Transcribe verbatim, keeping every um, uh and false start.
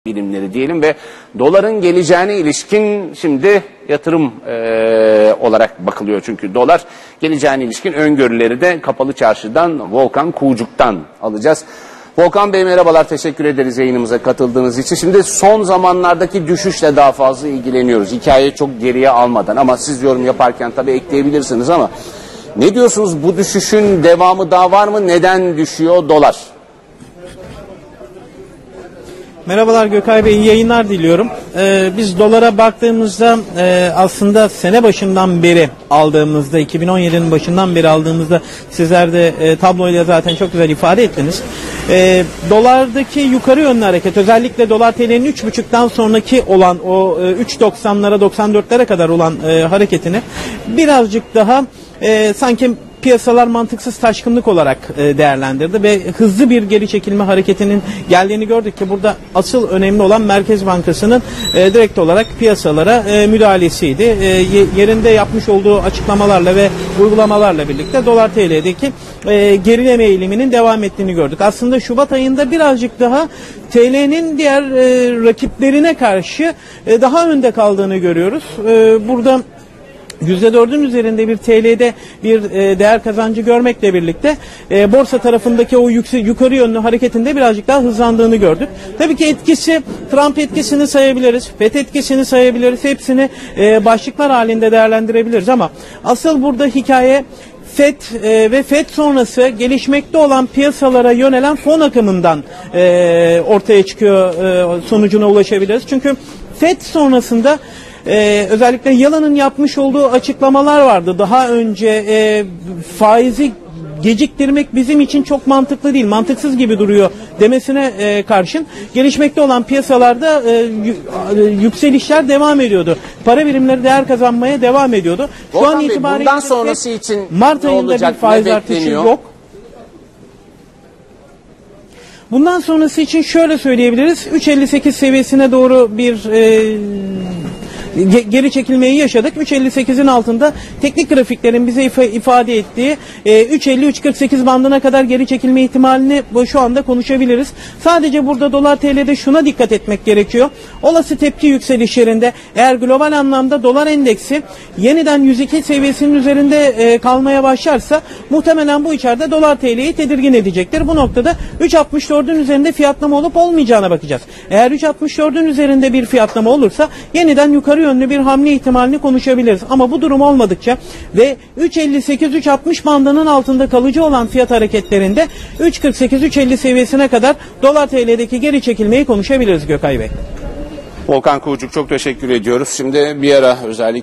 bilimleri diyelim ve doların geleceğine ilişkin şimdi yatırım e, olarak bakılıyor. Çünkü dolar geleceğine ilişkin öngörüleri de Kapalı Çarşı'dan Volkan Kuğucuk'tan alacağız. Volkan Bey merhabalar, teşekkür ederiz yayınımıza katıldığınız için. Şimdi son zamanlardaki düşüşle daha fazla ilgileniyoruz. Hikayeyi çok geriye almadan, ama siz yorum yaparken tabii ekleyebilirsiniz, ama ne diyorsunuz, bu düşüşün devamı daha var mı? Neden düşüyor dolar? Merhabalar Gökay Bey, iyi yayınlar diliyorum. Ee, biz dolara baktığımızda e, aslında sene başından beri aldığımızda, iki bin on yedinin başından beri aldığımızda sizler de e, tabloyla zaten çok güzel ifade ettiniz. E, dolardaki yukarı yönlü hareket, özellikle dolar T L'nin üç buçuktan sonraki olan o e, üç doksanlara doksan dörtlere kadar olan e, hareketini birazcık daha e, sanki piyasalar mantıksız taşkınlık olarak e, değerlendirdi ve hızlı bir geri çekilme hareketinin geldiğini gördük ki burada asıl önemli olan Merkez Bankası'nın e, direkt olarak piyasalara e, müdahalesiydi. E, yerinde yapmış olduğu açıklamalarla ve uygulamalarla birlikte dolar T L'deki e, gerileme eğiliminin devam ettiğini gördük. Aslında Şubat ayında birazcık daha T L'nin diğer e, rakiplerine karşı e, daha önde kaldığını görüyoruz. E, burada yüzde dördün üzerinde bir T L'de bir e, değer kazancı görmekle birlikte e, borsa tarafındaki o yüksek, yukarı yönlü hareketinde birazcık daha hızlandığını gördük. Tabii ki etkisi, Trump etkisini sayabiliriz, F E D etkisini sayabiliriz, hepsini e, başlıklar halinde değerlendirebiliriz, ama asıl burada hikaye F E D e, ve F E D sonrası gelişmekte olan piyasalara yönelen fon akımından e, ortaya çıkıyor, e, sonucuna ulaşabiliriz. Çünkü F E D sonrasında Ee, özellikle Yalın'ın yapmış olduğu açıklamalar vardı. Daha önce e, faizi geciktirmek bizim için çok mantıklı değil, mantıksız gibi duruyor demesine e, karşın gelişmekte olan piyasalarda e, yükselişler devam ediyordu. Para birimleri değer kazanmaya devam ediyordu. Şu Volkan an Bey, itibariyle bundan sonrası için Mart ayında olacak, bir faiz artışı yok. Bundan sonrası için şöyle söyleyebiliriz. üç elli sekiz seviyesine doğru bir e, geri çekilmeyi yaşadık. üç elli sekizin altında teknik grafiklerin bize ifade ettiği e, üç elli üç kırk sekiz bandına kadar geri çekilme ihtimalini şu anda konuşabiliriz. Sadece burada dolar T L'de şuna dikkat etmek gerekiyor. Olası tepki yükselişlerinde eğer global anlamda dolar endeksi yeniden yüz iki seviyesinin üzerinde e, kalmaya başlarsa muhtemelen bu içeride dolar T L'yi tedirgin edecektir. Bu noktada üç altmış dördün üzerinde fiyatlama olup olmayacağına bakacağız. Eğer üç altmış dördün üzerinde bir fiyatlama olursa yeniden yukarı yönlü bir hamle ihtimalini konuşabiliriz. Ama bu durum olmadıkça ve üç elli sekiz üç altmış bandının altında kalıcı olan fiyat hareketlerinde üç kırk sekiz üç elli seviyesine kadar dolar T L'deki geri çekilmeyi konuşabiliriz Gökay Bey. Volkan Kuğucuk, çok teşekkür ediyoruz. Şimdi bir ara özellikle